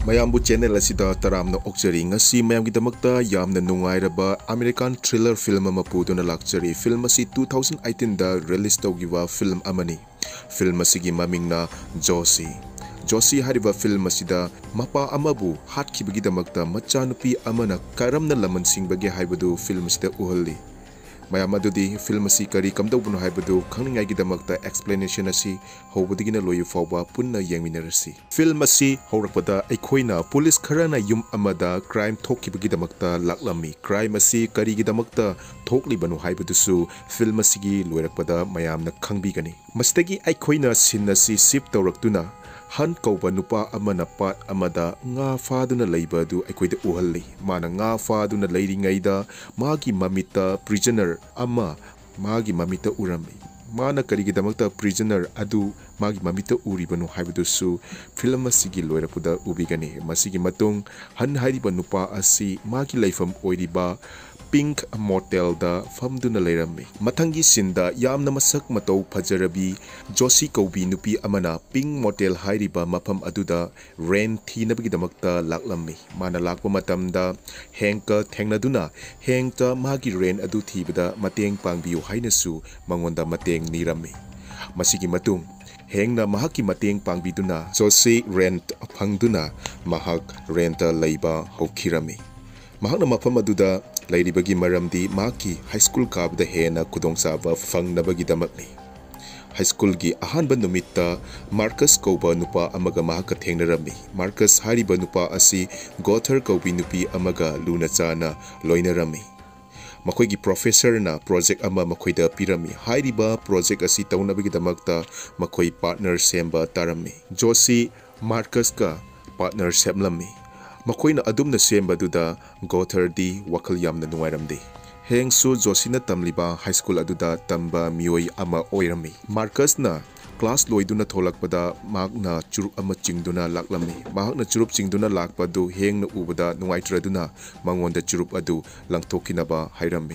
mayambu channel asida taramna okjari ngasi mayamgidamagta yamna nungairaba American thriller film ama puduna lakjari. Film asi 2018 da release tawgiwa film amani. Film asigi mamingna Josie. Josie hariba film asida mapa amabu hatkibagidamagta machanupi amana karamna lamansingbage haibadu film asida uhalli. mayam adudi film asi kari kamdawbuno haibadu khangningaigidamagta explanation asi hobdigina loyu fawba punna yengminarasi. Film asi haurakpada aikhoina police kharana yum amada crime thokibagidamagta laklami. Crime asi karigidamagta thoklibanu haibadusu film asigi loirakpada mayamna khangbigani. Mastagi aikhoina sin asi sip tawraktuna han kauba nupa amana pat amada nga faduna leibadu aikoida uhalli. Mana nga faduna leiringaida magi mamita prisoner ama magi mamita urami. Mana karigidamagta prisoner adu magi mamita uribanu haibadusu film asigi loirapuda ubigani. Masigi matung han hairiba nupa asi magi leifam oiriba Pink Motel da famduna leirami. Mathangi sinda yamna masak matau phajarabi Josie kaubi nupi amana Pink Motel hairiba mafam aduda rent thinabgidamakta laklami. Mana lakpa matamda hengka thengnaduna hengta magi rent adu thibada mateng pangbiu hainasu mangonda mateng nirami. Masigi matung hengna mahaki mateng pangbiduna Josie rent phangduna mahak renta leiba hokirami. Mahakna mafam aduda lairibagi maramdi maki high school kabda hena kudongsawa fangnabagidamagni. High school gi ahanba numitta Marcus kauba nupa amaga mahaka thengnarami. Marcus hariba nupa asi Gother kaubi nupi amaga luna chana loinarami. Makoigi professor na project ama makoida pirami. Hariba project asi taunabagidamagta makoi partner semba tarami. Josie Marcus ka partner semlami. Makoina adumna sembaduda Gother di wakal yamna nungairamdi. Hengsu Josie na tamliba high school aduda tamba mioi ama oirami. Marcus na class loiduna tholakpada magna churup ama chingduna laklami. Mahakna churup chingduna lakpadu hengna ubada nungaitraduna mangonda churup adu langthokinaba hairami.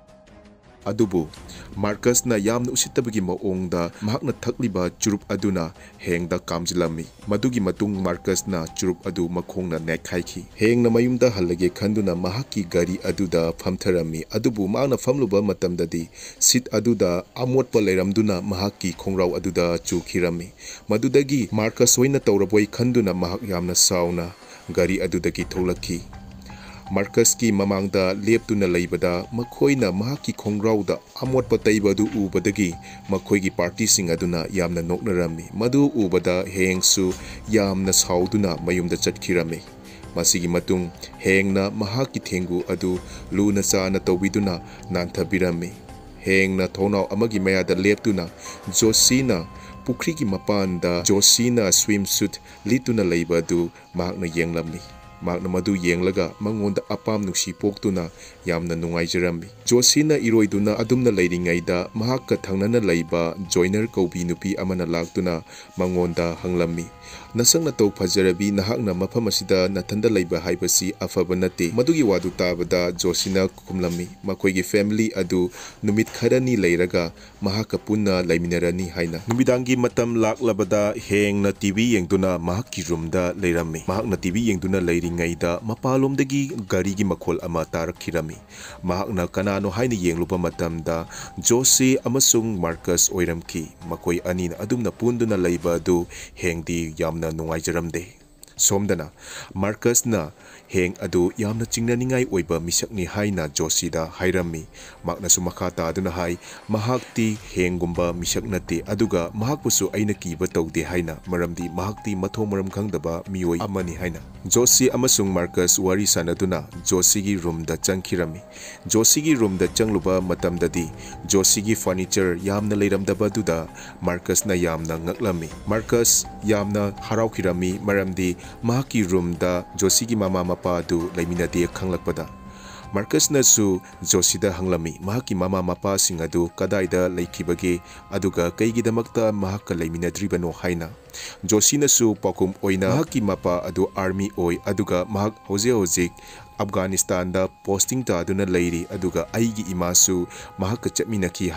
Adubu Marcus na yamna usitabagi maongda mahakna thakliba churup aduna hengda kamjilami. Madugi matung Marcus na churup adu makhongna nekhaiki. Hengna mayumda halage khanduna mahaki gari aduda phamtharami. Adubu magna famluba matamdadi sit aduda amotpa leiramduna mahaki khongrau aduda chukhirami. Madudagi Marcus hoina tawraboi khanduna mahak yamna sauna gari adudagi tholaki. Marcus ki mamangda leptuna leibada makhoina mahaki khongrauda amotpa taibadu ubadagi makhoigi party sing aduna yamna noknarami. Madu ubada hengsu yamna sauduna mayumda chatkirami. Masigi matung hengna mahaki thengu adu luna chana tawbiduna nanthabirami. Hengna thonau amagi mayada leptuna Josie na pukrigi mapanda Josie na swimsuit lituna leibadu mahakna yenglami. Magna madu yenglaga mangonda apam nuksi poktuna yamna nungaijarami. Josie na iroiduna adumna leiringaida mahakka thangnana leiba joiner kaubi nupi amana laktuna mangonda hanglami. Nasang nataw phajarabi nahakna mafam asida nathanda leiba haibasi afaba nate. Madugi wadu tabada Josie na kumlami. Makoigi family adu numit kharani leiraga mahakka punna leiminarani haina. Numidangi matam laklabada hengna TV yengduna mahakki roomda leirami. Mahakna TV yengduna leiringaida mapalomdagi garigi makhol ama tarakhirami. Mahakna kanano haina yengluba matamda Josie amasung Marcus oiramki. Makoi anina adumna punduna leiba adu hengdi yamna nungaijaramde. Somdana Marcus na heng adu yamna chingnaningai oiba misakni haina Josie da hairami. Makna sumakata aduna hai mahakti henggumba misaknate aduga mahakpusu aina kiba tawde haina maramdi mahakti mathong maram khangdaba mioi amani haina. Josie amasung Marcus wari sanaduna Josie gi room da changkhirami. Josie gi room da changluba matamdadi Josie gi furniture yamna leiramdaba duda Marcus na yamna ngaklami. Marcus yamna haraukirami maramdi mahaki room da Josie gi mama mapa adu leiminade khanglakpada. Marcus na su Josie da hanglami mahaki mama mapa sing adu kadaida leikibage aduga kaigidamakta mahakka leiminadribano haina. Josie na su pakum oina mahaki mapa adu army oi aduga mahak hoje Afghanistan da posting ta aduna leiri aduga aigi imasu mahakka chapminaki haina.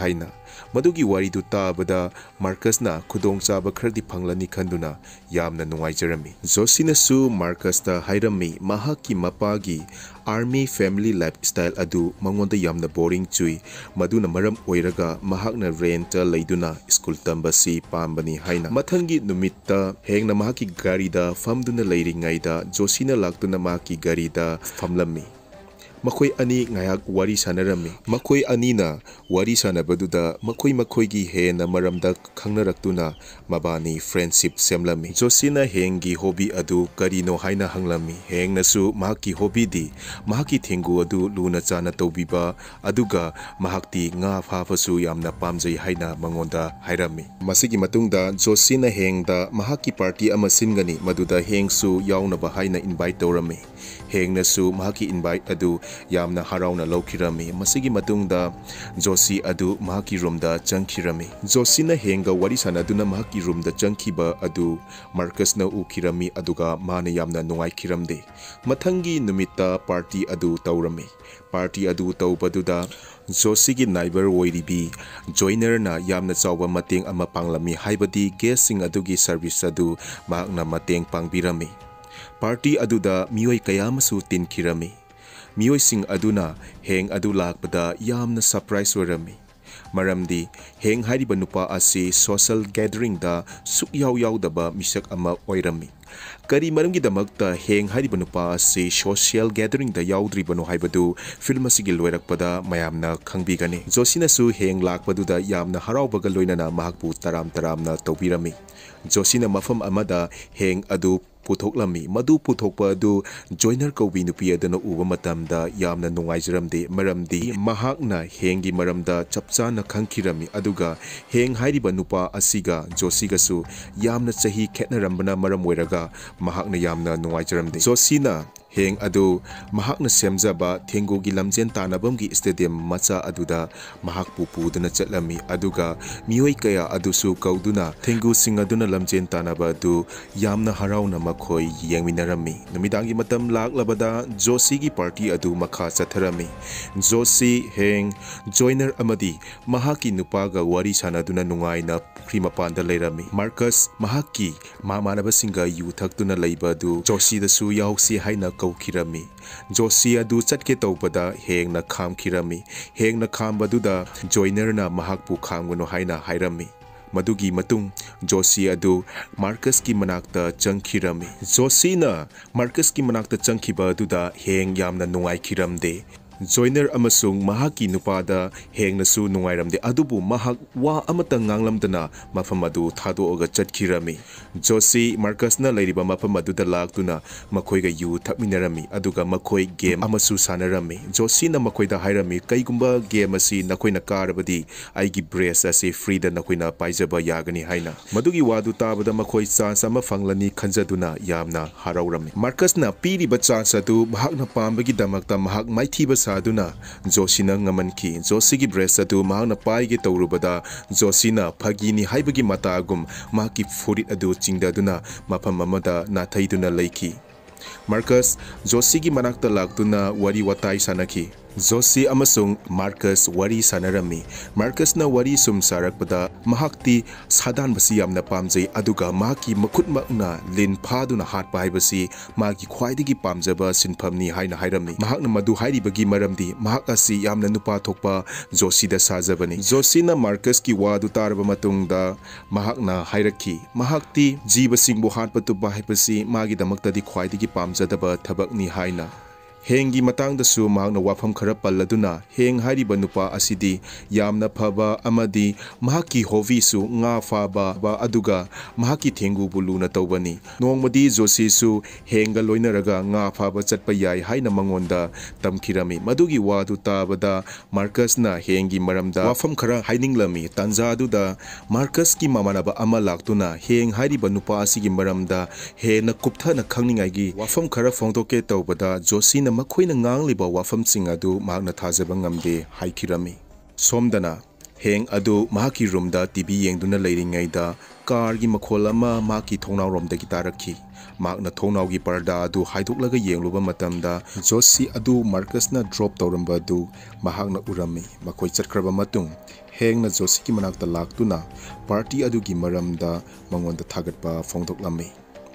Madugi waridu tabada Marcusna khudongchaba khardi phanglani khanduna yamna nungaijarami. Josie su Marcusda hairami mahaki mapagi army family lifestyle adu mangonda yamna boring chui maduna maram oiraga mahakna renta leiduna school tambasi pambani haina. Mathangi numitta hengna mahaki garida famduna leiringaida Josie laktuna mahaki garida famlami. Makoi ani ngayak wari sanarami. Makoi anina wari sanabaduda makoi gi hena maramda khangnaraktuna mabani friendship semlami. Josie hengi hobby adu karino haina hanglami. Hengnasu mahaki hobby di mahaki thengu adu luna chana tawbiba aduga mahakti nga phafasu yamna pamjai haina mangonda hairami. Masigi matungda Josie hengda mahaki party ama singani maduda hengsu yaunaba haina invite tawrami. Hengnasu mahaki invite adu yamna harauna laukirami. Masigi matungda Josie adu mahaki roomda changkirami. Josie henga wari sanaduna mahaki roomda changkiba adu Marcusna ukirami aduga mana yamna nungaikiramde. Mathangi numita party adu tawrami. Party adu tawbaduda Josie gi neighbor oiribi joiner na yamna chawba mateng ama panglami haibadi guest sing adugi service adu mahakna mateng pangbirami. Party aduda mioi kayamasu tinkirami. Mioi sing aduna heng adu lakpada yamna surprise warami. Maramdi heng hariba nupa asi social gathering da sukyaw daba misak ama oirami. Kari maramgi damakta heng hariba nupa asi social gathering da yaudribano haibadu film asigi loirakpada mayamna khangbigani. Josie su heng lakpaduda yamna haraubaga loinana mahakpu taram-taramna tawbirami. Josie mafam amada heng adu putoklami. Madu putokpa adu joiner kaubi nupi adana uba matamda yamna nungaijaramde. Maramdi mahakna hengi maramda chapchana khangkirami aduga heng hairiba nupa asiga Josie su yamna chahi khetnarambana maram oiraga mahakna yamna nungaijaramde. Josie heng adu mahakna semjaba thengugi lamjen tanabamgi stadium macha aduda mahak pupuduna chatlami aduga mioi kaya adusu kauduna thengu sing aduna lamjen tanaba adu yamna harauna makhoi yengminarami. Numidangi matam laklabada Josie gi party adu makha chatharami. Josie heng joiner amadi mahaki nupaga wari sanaduna nungaina primapanda leirami. Marcus mahaki mamanabasinga yu thakduna leiba adu Josie dasu yausi haina kirami. Josie adu chatke tawpada hengna khamkirami. Hengna khambaduda joiner na mahakpu khamgano haina hairami. Madugi matung Josie adu Marcus ki manakta changkirami. Josie Marcus ki manakta changkiba aduda heng yamna nungai kiramde. Joiner amasung mahaki nupada hengnasu nungairamde adubu mahak wa amata nganglamdana mafam adu thadoaga chatkirami. Josie Marcusna leiriba mafam aduda laktuna makhoiga yu thakminarami aduga makhoi game amasu sanarami. Josie makhoida hairami kaigumba game asi nakoina karabadi aigi breast asi free da nakoina paijaba yagani haina. Madugi wadu tabada makhoi chance ama fanglani khanjaduna yamna haraurami. Marcusna piriba chance adu mahakna pambagi damakta mahak maithiba saduna Josie ngamanki. Josie gi breast adu mahakna paige tawrubada Josie phagini haibagi matagum mahaki furit adu chingdaduna mafam amada nathaiduna leiki. Marcus Josie gi manakta laktuna wari watai sanaki. Josie amasung Marcus wari sanarami. Marcus na wari sum sarakpada mahakti sadan basi yamna pamjai aduga mahaki makhutmakna lin phaduna hatpa haibasi magi khwaidagi pamjaba sinphamni haina hairami. Mahakna madu hairibagi maramdi mahak asi yamna nupa thokpa Josie da sajabani. Josie na Marcus ki wadu taraba matungda mahakna hairaki mahakti jiba singbu hatpa tuba haibasi magi damaktadi khwaidagi pamjadaba thabakni haina. Hengi matangdasu mahakna wafam khara palladuna heng hairiba nupa asidi yamna phaba amadi mahaki hobby su nga faba ba aduga mahaki thengu buluna tawbani. Nongmadi Josie su henga loinaraga nga faba chatpa yai haina mangonda tamkirami. Madugi wadu tabada Marcus na hengi maramda wafam khara haininglami. Tanja aduda Marcus ki mamanaba ama laktuna heng hairiba nupa asigi maramda hena kupthana khangningaigi wafam khara phongtoke tawbada Josie makhoina ngangliba wafam sing adu mahakna thajaba ngamde haikirami. Somdana Heng adu mahaki roomda TV yengduna leiringaida car gi makhol ama maki thongnau romdagi tarakhi. Makna thongnaugi parda adu haidoklaga yengluba matamda Josie adu Marcus na drop tawramba adu mahakna urami. Makoi chatkraba matung Heng na Josie ki manakta laktuna party adu gi maramda mangonda thagatpa phongdoklami.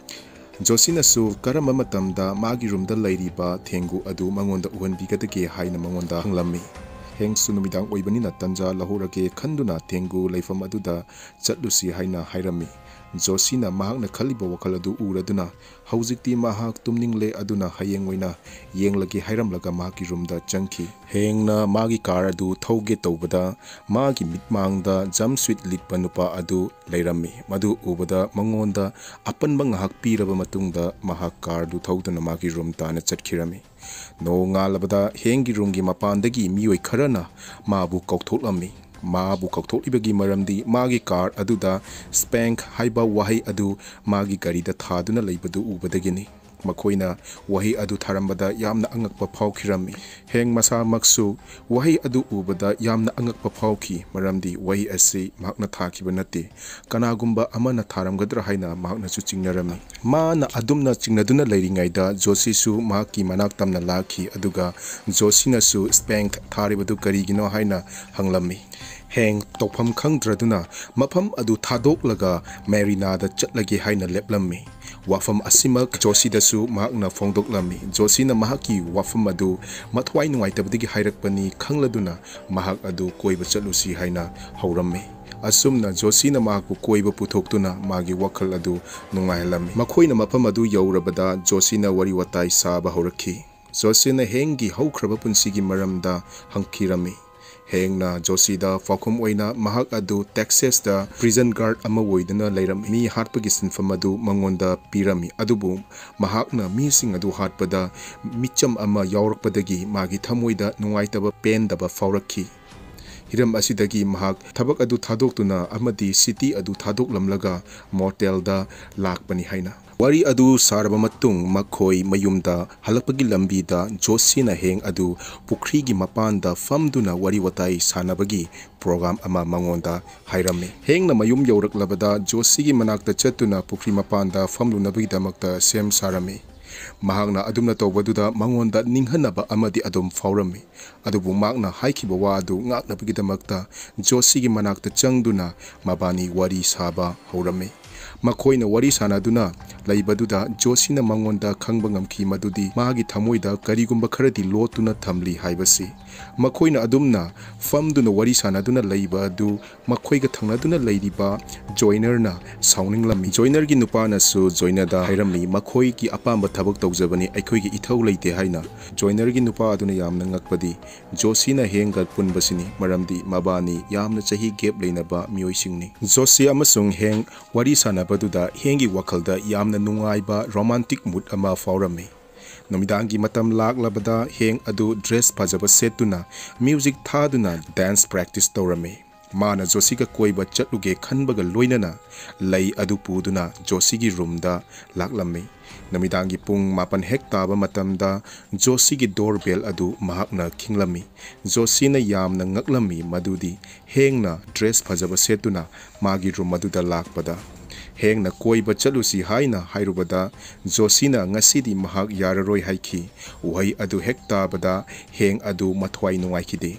Josie na su karamba matamda magi roomda leiriba Thengu adu mangonda uhanbigadage haina mangonda hanglami. Heng su numidang oibanina tanja lahorage khanduna Thengu leifam aduda chatlusi haina hairami. Josie na mahakna khaliba wakal adu uraduna haujikti mahak tumningle aduna hayengwaina yenglage hairamlaga mahaki roomda changki. Heng na magi car adu thauge tawbada magi mitmangda jumpsuit litpa nupa adu leirami. Madu ubada mangonda apanba ngahak piraba matungda mahak car du thauduna magi room tana chatkirami. No ngalabada hengi roomgi mapandagi mioi kharana mabu kauthoklami. Mabu kautholibagi maramdi magi car aduda spank haiba wahai adu magi garida thaduna leibadu ubadagini. Makoina wahi adu tharambada yamna angakpa phawkhirami. Heng masa maksu wahi adu ubada yamna angakpa phawki maramdi wahi asi mahakna thakiba nate kanagumba amana tharamgadra haina mahakna su chingnarami. Mana adumna chingnaduna leiringaida Josie su mahaki manak tamna laki aduga Josie na su spank tharibadu karigino haina hanglami. Heng tokpham khangdraduna mafam adu thadoklaga Marina-da chatlage haina leplammi. Wafam asimak Josie dasu mahakna phongdoklami. Josie na mahaki wafam adu mathwai nungaitabdagi hairakpani khangladuna mahak adu koiba chatlusi haina haurammi. Asumna Josie na mahakpu koiba puthoktuna magi wakhal adu nungaihalami. Makhoina mafam adu yaurabada Josie na wari watai saba haurakhi. Josie na hengi haukraba punsigi maramda hangkirami. Heng na Josie da fakum oina mahak adu Texas da prison guard ama woidana leiram mi hatpagi sinfam adu mangonda pirami adubu mahak na mi sing adu hatpada micham ama yaurakpadagi magi thamoida nungaitaba pen daba faurakhi. Hiram asidagi mahak thabak adu thadoktuna amadi city adu thadoklamlaga motel da lakpani haina. Wari adu saraba matung makhoi mayumda halapagi lambi da Josie na heng adu pukri gi mapanda famduna wari watai sanabagi program ama mangonda hairami. Heng na mayum yauraklabada Josie gi manakta chatuna pukri mapanda famlunabagi damakta sem sarami. Mahakna adumna tawbaduda mangonda ninghanaba amadi adum faurami. Adubu makna haikiba wa adu ngaknabagi damakta Josie gi manakta changduna mabani wari saba haurami. Makoina wari sanaduna laibaduda Josie na mangonda khangba ngamki madudi magi thamoida karigumba kharadi lotuna thamli haibasi. Makoina adumna famduna wari sanaduna laiba adu makoiga thangnaduna leiriba joiner na sauninglami. Joiner gi nupana su joiner da hairami makoi gi apamba thabak tawjabani aikoi gi ithau leite haina. Joiner gi nupa aduna yamna ngakpadi Josie na henga punbasini maramdi mabani yamna chahi gap leinaba mioisingni. Josie amasung heng wari sanabaduda hengi wakhalda yamna nungaiba romantic mood ama faurami. Nomidangi matam laklabada heng adu dress pajaba setuna music thaduna dance practice tawrami. Mana Josie ga koiba chatluge khanbaga loinana lei adu puduna Josie gi room da laklami. Namidangi pung mapan hek taba matamda Josie gi doorbell adu mahakna khinglami. Josie na yamna ngaklami madudi heng na dress pajaba setuna magi room maduda lakpada. Heng na koiba chalusi haina hairubada Josie na ngasidi mahak yararoi haiki uhai adu hekta bada heng adu mathwai nungaikide.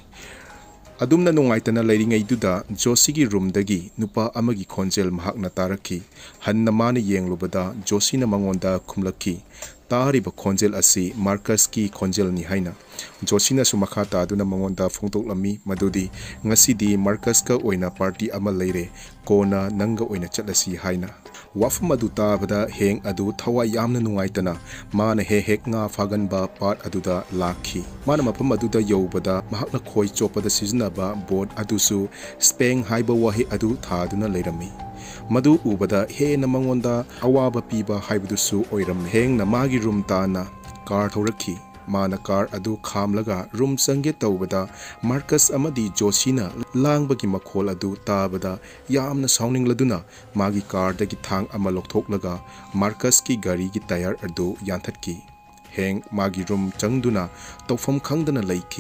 Adumna nungaitana leiringaiduda Josie gi room dagi nupa amagi khonjel mahak na tarakhi. Hanna mana yenglubada Josie na mangonda khumlakhi. Tariba khonjel asi Marcus ki khonjel ni haina. Josie na sumakha taduna mangonda phongtoklami madudi ngasidi Marcus ka oina party ama leire kona nanga oina chatlasi haina. Wafam adu tabada heng adu thawa yamna nungaitana mana hek nga faganba part aduda lakhi. Mana mapam aduda yobada mahakna khoi chopada siznaba board adusu speng haiba wahi adu thaduna leirami. Madu ubada he na mangonda awaba piba haibadusu oiram. Heng na magi room tana car thorakhi. Mana car adu khamlaga room sange tawbada Marcus amadi Josie na langbagi makhol adu tabada yamna sauningladuna magi car dagi thang ama lokthoklaga Marcus ki gari gi tire adu yanthatki. Heng magi room changduna tawfam khangdana leiki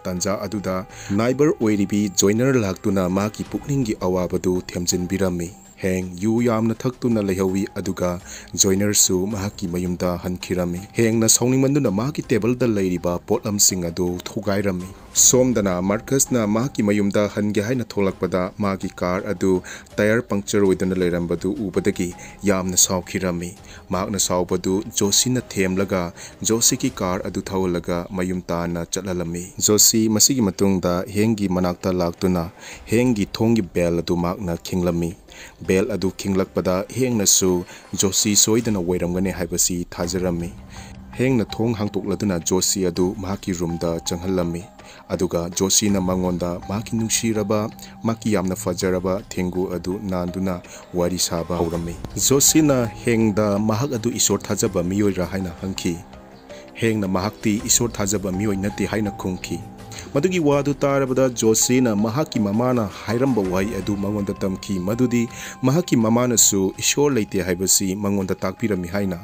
tanza aduda neighbor oiribi joiner laktuna maki pukningi awabadu themjinbirami heng yu yamna thaktuna lehawi aduga joiner su mahaki mayumda hankhirami heng na sawningmanduna maki table da leiriba potlamsing adu thogairami somdana Marcus na mahaki mayumda hange haina tholakpada magi car adu tire puncture oidana leirambadu ubadagi yamna sawkhirami magna sawbadu Josie na themlaga Josie ki car adu thawlaga mayumta na chatlalami Josie masigi matungda hengi manakta laktuna hengi thongi bell adu magna khinglami bell adu khinglakpada hengna su Josie soidana wairamgane haibasi thajarami hengna thong hangtokladuna Josie adu mahaki room da changhalami aduga Josie na mangonda maki nungshiraba maki yamna fajaraba thengu adu nanduna wari saba haurami Josie na hengda mahak adu isor thajaba miyoi ra haina hangki hengna mahakti isor thajaba miyoi nati haina khungki madugi wadu tarabada Josie na mahaki mamana hairamba wai adu mangonda tamki madudi mahaki mamana su isor leite haibasi mangonda takpirami haina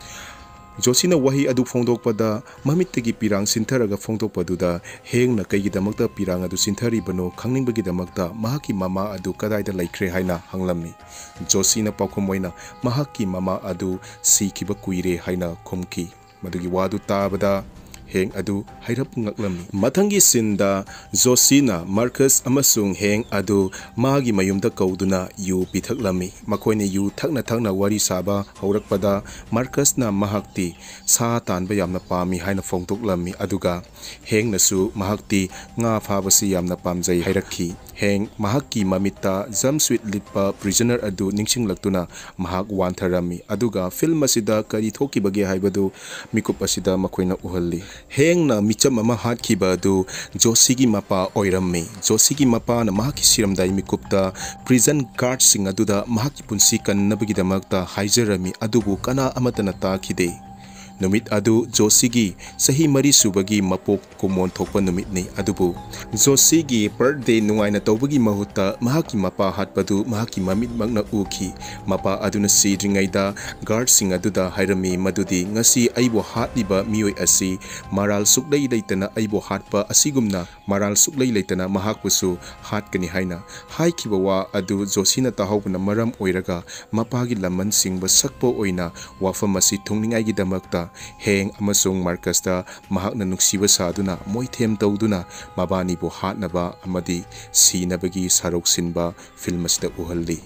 Josie na wahi adu phongdokpada mamittagi pirang sintharaga phongdokpaduda hengna kaigidamakta pirang adu sinthari bano khangningbagidamagta mahaki mama adu kadaida laikre haina hanglami Josie na paukomoina mahaki mama adu sikiba kuire haina khomki madugi wadu tabada heng adu hairap ngaklami mathangi sinda Josie na Marcus amasung heng adu magi mayumda kauduna yu pithaklami makoine yu thakna wari saba haurakpada Marcus na mahakti sa tanba yamna pami haina phongtoklami aduga heng nasu mahakti nga phabasi yamna pamjai hairakhi heng mahakki mamita jumpsuit litpa prisoner adu ningsinglaktuna mahak wantharami aduga film asida kari thokibage haibadu mikup asida makoina uhalli heng na micham ama hatkiba adu Josie gi mapa oirammi Josie gi mapa na mahaki siramdai mikupta prison guard sing aduda mahaki punsi kannabagi damakta haijarami adubu kana amatana takhide numit adu Josie gi sahi mari subagi mapok kumon thokpa numit ni adubu Josie gi birthday nungaina tawbagi mahutta mahaki mapa hatpadu mahaki mamit magna uki mapa aduna sidringaida guard sing aduda hairami madudi ngasi aibo hatliba mioi asi maral suklei leitana aibo hatpa asigumna maral suklei leitana mahakpusu hatkani haina haikiba wa adu Josie na tahawbna maram oiraga mapagi laman singba sakpo oina wafam asi thungningai gi damakta heng amasung Marcus da mahakna nungsiba saduna moithem tawduna mabani bo hatnaba amadi sinabagi sarok sinba film asida uhalli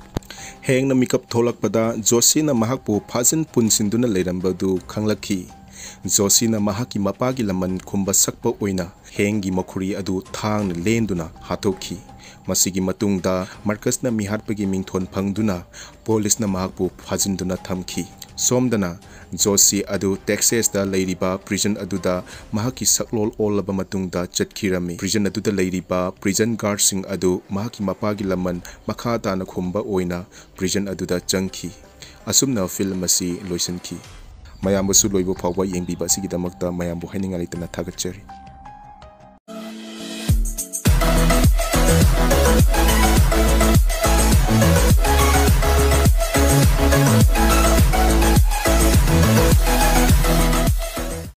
heng na makeup tholakpada Josie na mahakpu phajin punsinduna leirambadu khanglakhi Josie na mahaki mapagi laman khumba sakpa oina hengi makhuri adu thang lenduna hatokhi masigi matungda Marcus na mihatpagi mingthon phangduna police na mahakpu phajinduna thamki somdana Josie adu Texas da leiriba prison aduda mahaki saklol olaba matungda chatkirami prison aduda leiriba prison guard sing adu mahaki mapagi laman makha tana khumba oina prison aduda changki asumna film asi loisanki mayambu su loibo phawba yengbiba sigidamakta mayambu haininga leitana thagachari